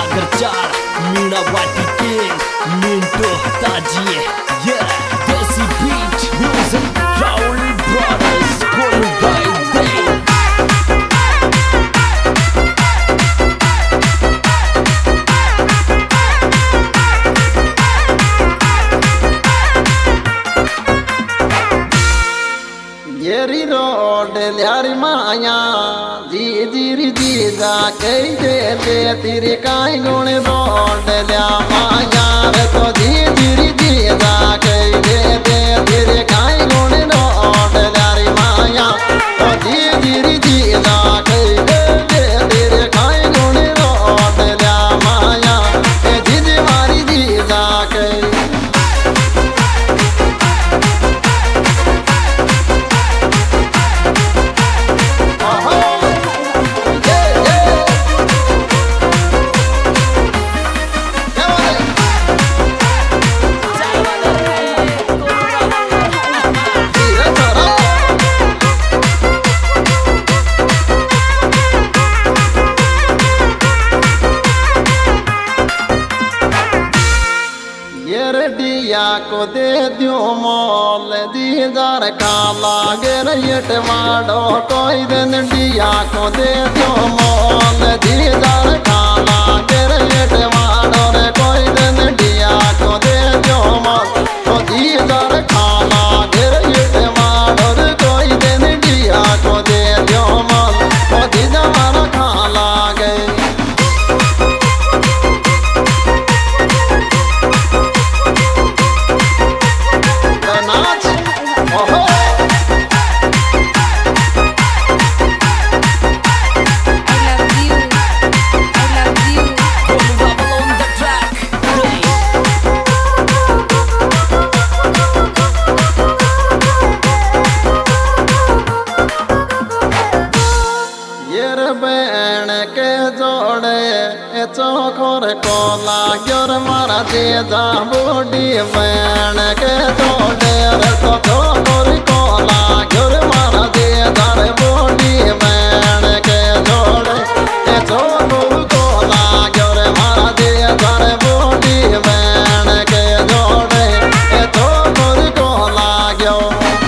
Sagarjar, Mina Watikin, Minto Hataji, yeah, Desi Beat, Music, Crowley Brothers, Golu by Day. Yeri road lyari maya ji ji ji ja kai de de tiri kai gun road lya maya re to ji ji ja kai de de tiri kai gun road lyari maya to ji ji ja kai de de tiri kai gun road lya maya e ji mari ji ja kai को दे दियो मोल दीदार काला गिरट माडो कोई दिन दिया को दे दियो मोल दीदार काला गिरट माडो रे कोई दिन दिया को दे दियो मोल तो दीदार काला गिरट माडो रे कोई दिन दिया को दे दियो मोल तो दीदार काला गए चोखोर कोला योर मारा दे जा बूढ़ी बहन के जोड़े रे तो चोखोर कोला योर मारा दे जा रे बूढ़ी बहन के जोड़े चोखोर कोला योर मारा दे जा रे बूढ़ी बहन के जोड़े चोखोर कोला योर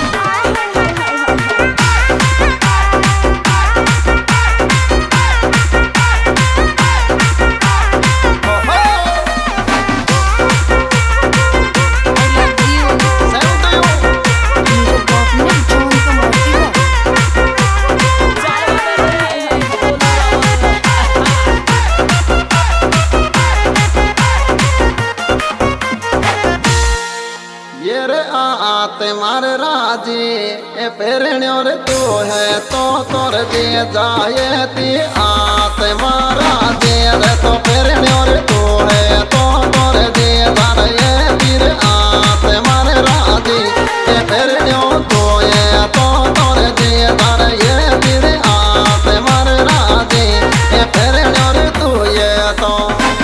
मार राजी ए पेरण्यो रे तू है तो तोर दे जाए ती आत मारा दे रे तो पेरण्यो रे तू है तो तोर दे जाए तीर आत मार राजी ए पेरण्यो तू है तो तोर दे जाए तीर आत मार राजी ए पेरण्यो रे तू है तो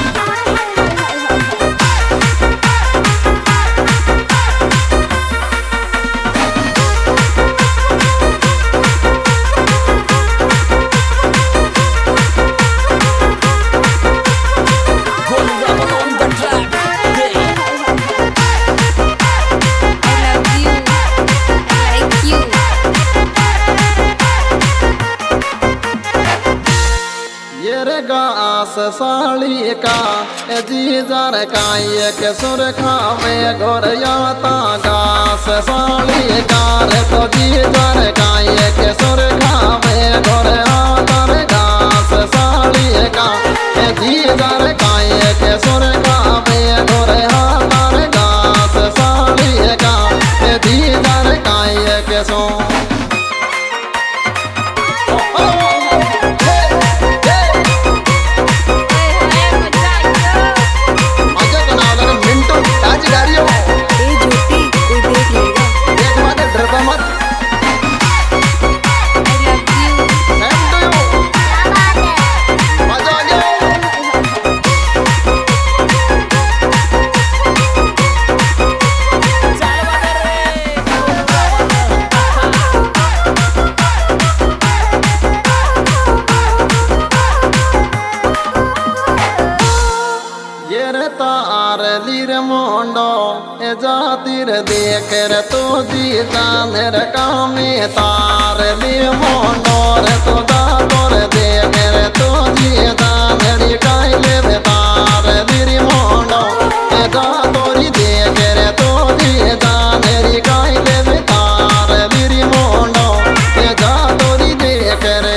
साड़ी का जी जार का एक सुर खावे गोरिया घास साड़ी का रे तो जी जार का एक सुर खावे गोरिया घास साड़ी का जी जार का एक सुर खावे गोरिया घास साड़ी का जी जार का एक सुर ए जातिर देख रे तो जी जान रे कामे तार ली मोंडो रे तो जातोर देख रे तो जी जान रे काइले तार ली मोंडो ए जातोरी देख रे तो जी जान रे काइले तार ली मोंडो ए जातोरी देख रे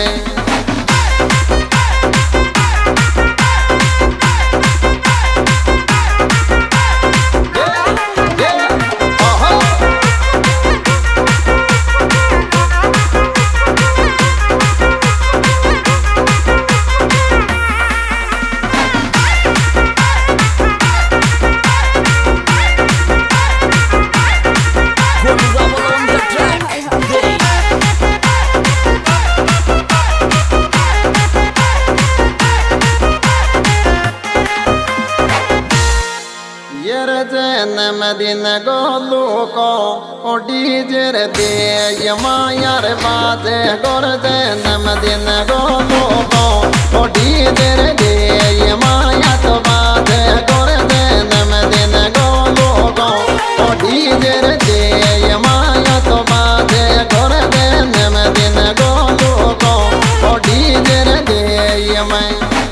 जन्म दिन गोलू को ओ डीजे रे दे मायार बाजे गोर जन्म दिन गोलू को ओ डीजे रे दे माया तो बाजे गोर जन्म दिन गोलू को ओ डीजे रे दे माया तो बाजे गोर जन्म दिन गोलू को ओ डीजे रे दे मैं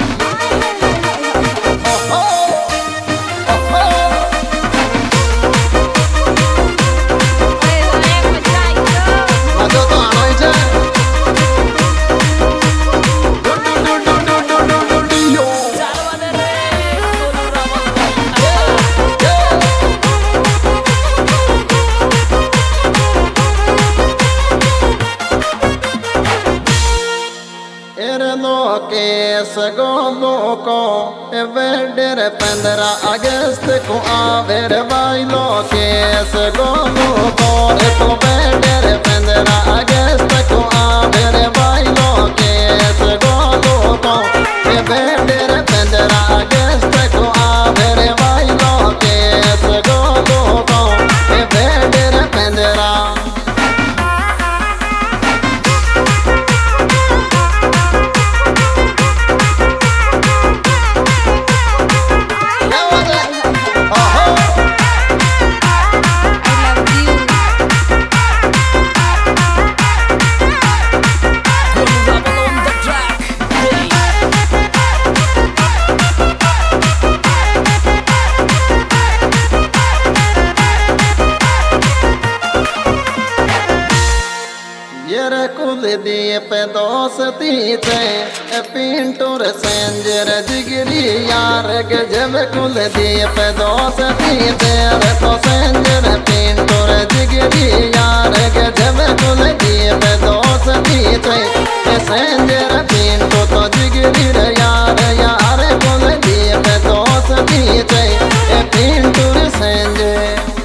गोलू को वेडर 15 अगस्त को आवेर बाइलो केस गोलू को तो वेडर 15 अगस्त को आवेर बाइलो केस गोलू को वेडर 15 अगस्त को आवेर बाइलो केस गोलू को वेडर 15 दीप दोस्ती थे पिंटूर सेंजर जिगरी यार गजब कुल दीप दोस्ती थे तो सेंजर पिंटूर जिगरी यार गजब कुल दीप दोस्ती थे सेंजर पिंटू तो जिगरी यार यार कुल दीप दोस्ती थे पिंटूर सेंजर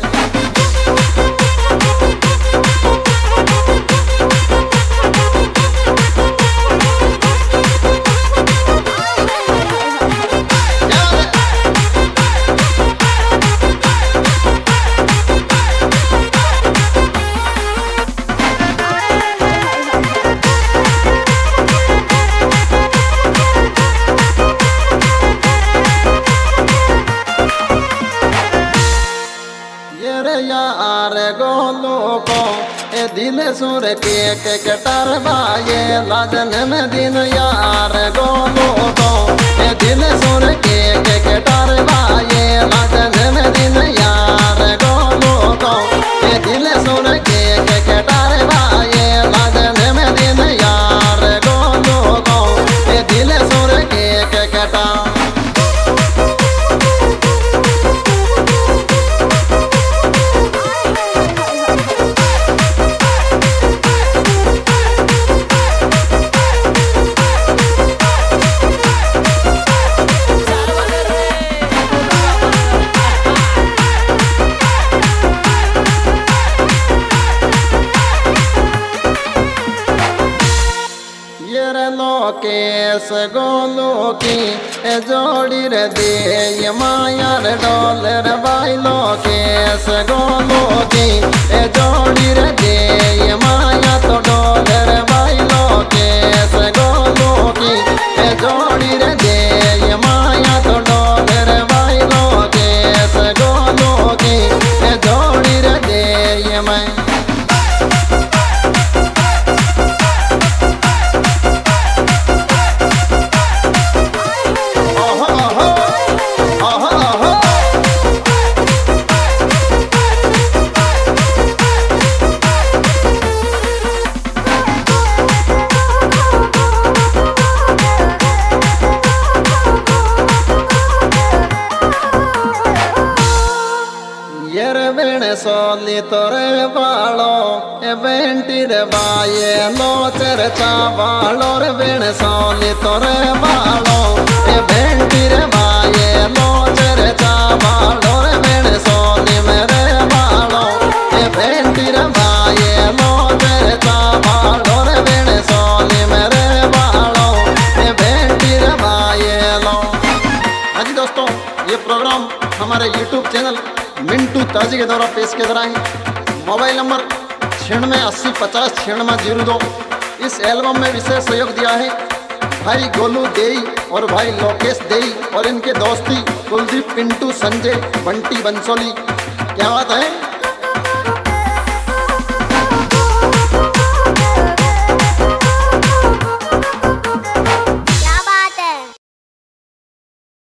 यार गोलू को दिल सुर के कटर बाये लाजन में दिन यार गोलू को दिल सुर के कटर बाये लाजन में दिन यार गोलू को दिल सुर के कटर बाये लाजन में दिन यार गोलू को दिल सुर के कटा केस गोलू की जोड़ी रे दे मायार डॉलर बाइलो केस गोलू की जोड़ी रे दे माया तो डॉलर बाइलो केस गोलू की जोड़ी रे दे माया तो डॉलर बाइलो केस गोलू की बेण सोली तोरे बालो ए बेंटी रे बाये लो चर्चा बालो रे बेण सोली तोरे बालो ए बेंटी रे बाये लो चर्चा बालो रे बेण सोली मेरे बालो ए बेंटी रे बाये लो चर्चा बालो रे बेण सोली मेरे बालो ए बेंटी रे बाये लो। हाँ जी दोस्तों, ये प्रोग्राम हमारे YouTube चैनल मिंटू ताजी के द्वारा पेश किया जा रहा है। Mobile number 9650509602। इस एल्बम में विशेष सहयोग दिया है भाई गोलू देई और भाई लोकेश देई और इनके दोस्ती कुलदीप, पिंटू, संजय, बंटी बंसोली। क्या बात है।